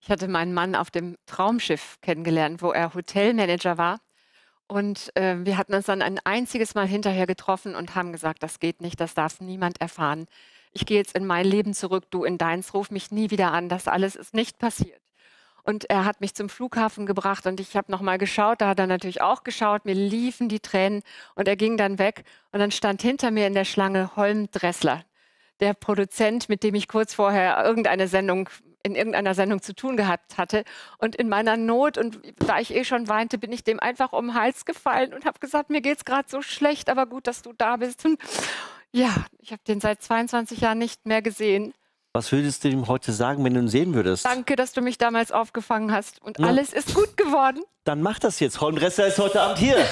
Ich hatte meinen Mann auf dem Traumschiff kennengelernt, wo er Hotelmanager war. Und, wir hatten uns dann ein einziges Mal hinterher getroffen und haben gesagt: „Das geht nicht, das darf niemand erfahren. Ich gehe jetzt in mein Leben zurück, du in deins, ruf mich nie wieder an. Das alles ist nicht passiert.“ Und er hat mich zum Flughafen gebracht und ich habe noch mal geschaut, da hat er natürlich auch geschaut, mir liefen die Tränen und er ging dann weg und dann stand hinter mir in der Schlange Holm Dressler, der Produzent, mit dem ich kurz vorher in irgendeiner Sendung zu tun gehabt hatte. Und in meiner Not und da ich eh schon weinte, bin ich dem einfach um den Hals gefallen und habe gesagt: „Mir geht's gerade so schlecht, aber gut, dass du da bist.“ Und ja, ich habe den seit 22 Jahren nicht mehr gesehen. Was würdest du ihm heute sagen, wenn du ihn sehen würdest? Danke, dass du mich damals aufgefangen hast und Na, alles ist gut geworden. dann mach das jetzt. Holm Dressler ist heute Abend hier.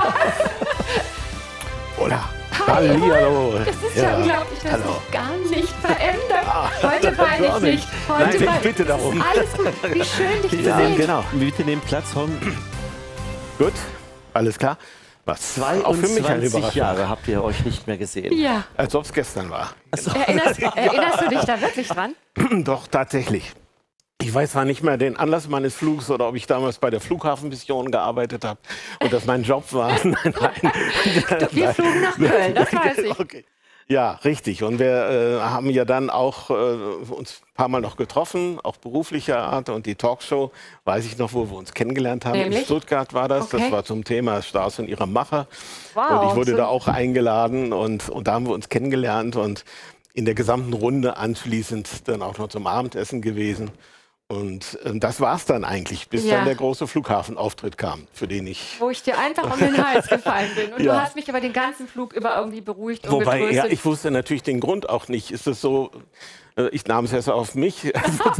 Oder? Hallihallo. Das ist ja unglaublich, das Hallo. ist gar nicht verändert. Heute weine ich nicht. Heute Nein, ich weine bitte darum. Alles gut. Wie schön, dich zu Ja, sehen. genau. Bitte nehmt Platz, Holm. Gut, alles klar. Was? Auch für mich eine 22 Überraschung. Jahre habt ihr euch nicht mehr gesehen. Ja. Als ob es gestern war. Erinnerst du dich da wirklich dran? Doch, tatsächlich. Ich weiß zwar nicht mehr den Anlass meines Flugs oder ob ich damals bei der Flughafenmission gearbeitet habe und das mein Job war. Nein. Wir flogen nach Köln, das weiß ich. Okay. Ja, richtig. Und wir haben ja dann auch uns ein paar Mal noch getroffen, auch beruflicher Art. Und die Talkshow, weiß ich noch, wo wir uns kennengelernt haben. Nämlich? In Stuttgart war das. Okay. Das war zum Thema Stars und ihre Macher. Wow, Und ich wurde so- da auch eingeladen und da haben wir uns kennengelernt und in der gesamten Runde anschließend dann auch noch zum Abendessen gewesen. Und das war es dann eigentlich, bis Ja. dann der große Flughafenauftritt kam, für den ich... Wo ich dir einfach um den Hals gefallen bin. Und Ja. du hast mich aber den ganzen Flug über irgendwie beruhigt und Wobei, ja, getröstet. ich wusste natürlich den Grund auch nicht. Ist es so, ich nahm es erst auf mich.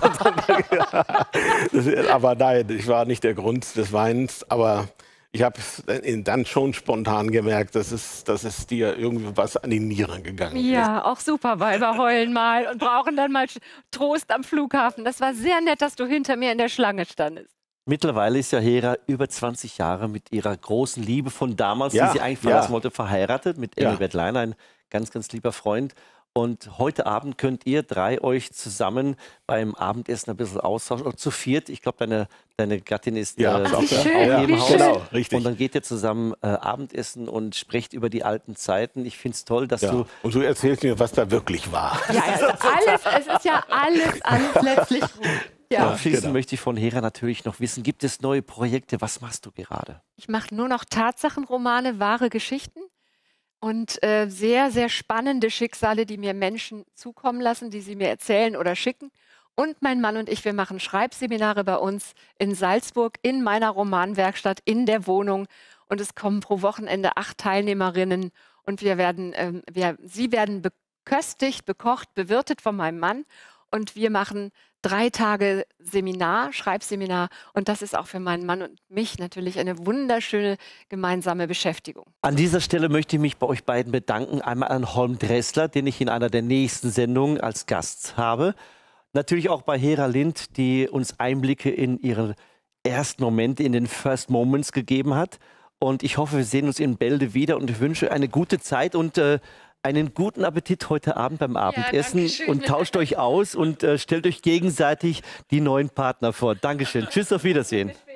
Aber nein, ich war nicht der Grund des Weinens. Aber ich habe dann schon spontan gemerkt, dass es dir irgendwie was an die Nieren gegangen ist. Ja, auch super, weil wir heulen mal und brauchen dann mal Trost am Flughafen. Das war sehr nett, dass du hinter mir in der Schlange standest. Mittlerweile ist ja Hera über 20 Jahre mit ihrer großen Liebe von damals, Ja, die sie eigentlich ja. verlassen wollte, verheiratet mit Ja. Engelbert Leiner, ein ganz, ganz lieber Freund. Und heute Abend könnt ihr drei euch zusammen beim Abendessen ein bisschen austauschen. Oder zu viert. Ich glaube, deine Gattin ist Ja, Ach, wie auch, schön, ja, wie ja, schön. genau, richtig. Und dann geht ihr zusammen Abendessen und sprecht über die alten Zeiten. Ich finde es toll, dass Ja. du... Und du erzählst mir, was da wirklich war. Ja, es ist ja alles letztlich gut. Ja. Abschließend genau. möchte ich von Hera natürlich noch wissen, gibt es neue Projekte? Was machst du gerade? Ich mache nur noch Tatsachenromane, wahre Geschichten und sehr, sehr spannende Schicksale, die mir Menschen zukommen lassen, die sie mir erzählen oder schicken. Und mein Mann und ich, wir machen Schreibseminare bei uns in Salzburg, in meiner Romanwerkstatt, in der Wohnung. Und es kommen pro Wochenende 8 Teilnehmerinnen. Und sie werden beköstigt, bekocht, bewirtet von meinem Mann. Und wir machen 3 Tage Seminar, Schreibseminar. Und das ist auch für meinen Mann und mich natürlich eine wunderschöne gemeinsame Beschäftigung. An dieser Stelle möchte ich mich bei euch beiden bedanken. Einmal an Holm Dressler, den ich in einer der nächsten Sendungen als Gast habe. Natürlich auch bei Hera Lind, die uns Einblicke in ihre ersten Momente, in den First Moments gegeben hat. Und ich hoffe, wir sehen uns in Bälde wieder und ich wünsche eine gute Zeit und einen guten Appetit heute Abend beim Abendessen Dankeschön. und tauscht euch aus und stellt euch gegenseitig die neuen Partner vor. Dankeschön. Tschüss, auf Wiedersehen.